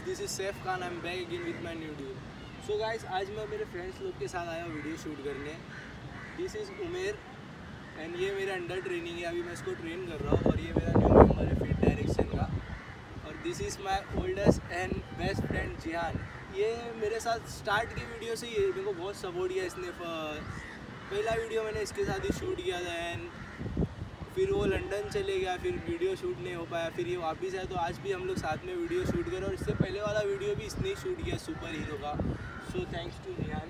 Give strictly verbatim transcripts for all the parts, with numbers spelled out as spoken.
This is Saif Khan, I am back again with my new video. So guys, आज मैं मेरे friends लोग के साथ आया वीडियो शूट करने। दिस इज़ उमेर एंड ये मेरा अंडर ट्रेनिंग है, अभी मैं इसको ट्रेन कर रहा हूँ। और ये मेरा न्यू मेंबर है फिट डायरेक्शन का। और this is my oldest and best friend Jihan. ये मेरे साथ स्टार्ट की वीडियो से ही मेरे को बहुत सपोर्ट किया इसने। पहला वीडियो मैंने इसके साथ ही शूट किया था एंड फिर वो लंदन चले गया, फिर वीडियो शूट नहीं हो पाया, फिर ये वापस आया। तो आज भी हम लोग साथ में वीडियो शूट करें और इससे पहले वाला वीडियो भी इसने ही शूट किया सुपर हीरो का। So thanks to Jihan.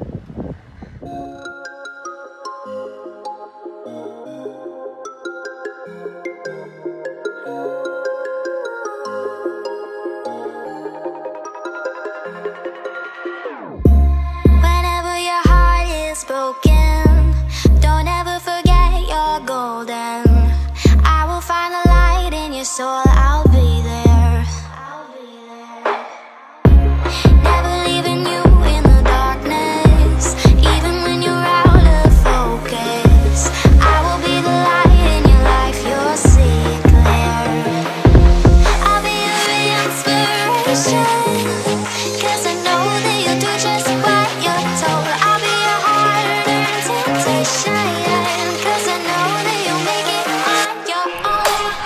So I'll be there. I'll be there. Never leaving you in the darkness, even when you're out of focus. I will be the light in your life, you'll see it clear. I'll be your inspiration, 'cause I know that you'll do just what you're told. I'll be your heart and temptation, 'cause I know that you'll make it on your own.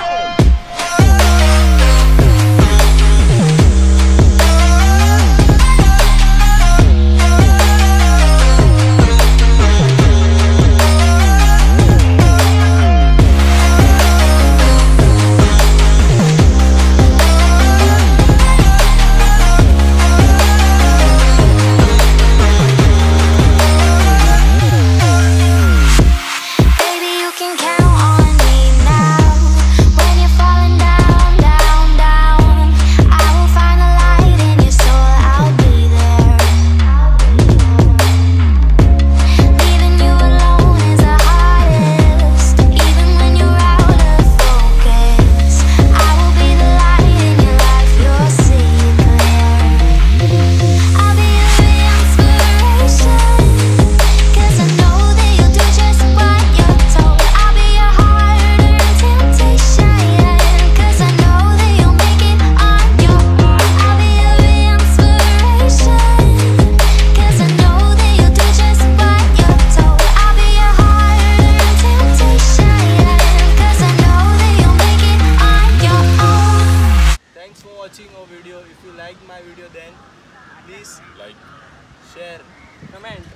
Watching our video. If you like my video, then please like, share, comment.